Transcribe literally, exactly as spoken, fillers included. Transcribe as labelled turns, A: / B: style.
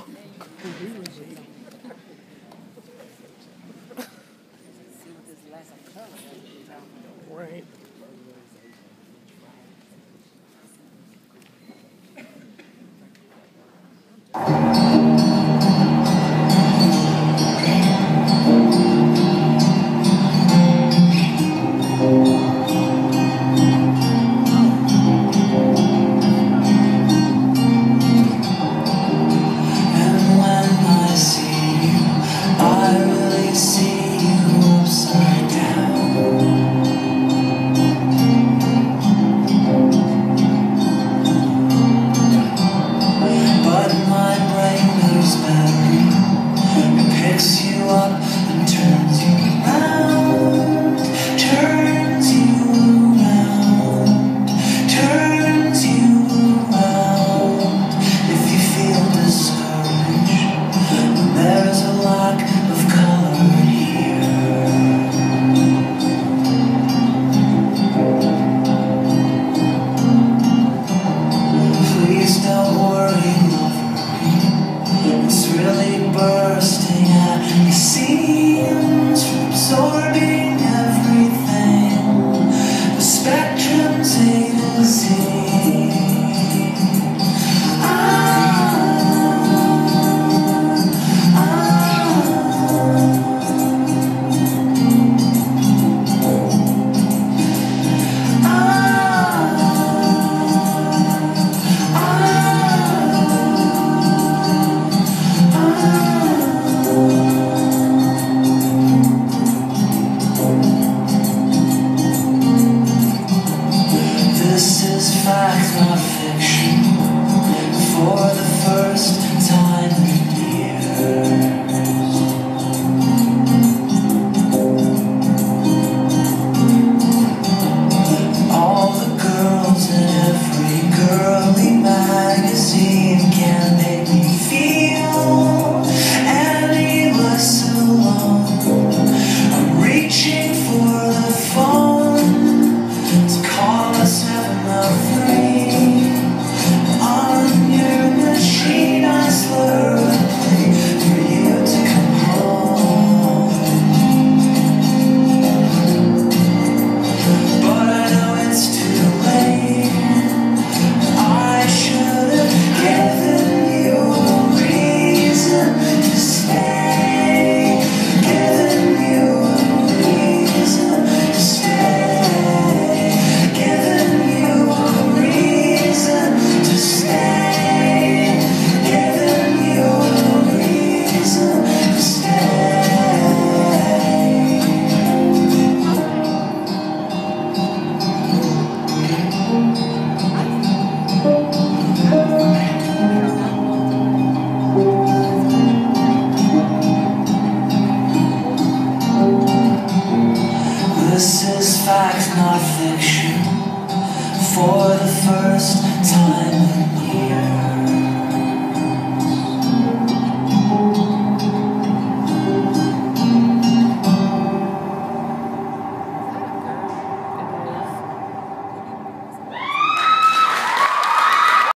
A: Right.
B: Picks you up and turns you around, turns you around, turns you around. If you feel discouraged, when there's a lack of color here, please don't worry, lover, it's really bursting at the seams, absorbing everything, the spectrum's A to Z. This is fact, not fiction, for the first time in years. All the girls in every girly magazine can't make me feel any less alone. I'm reaching for the phone to call us seven oh three. On your machine I slur and play for you to come home. But I know it's too late. I should have given you a reason to stay, given you a reason to stay, given you a reason to stay, given you a reason to stay. This is fact, not fiction, for the first time in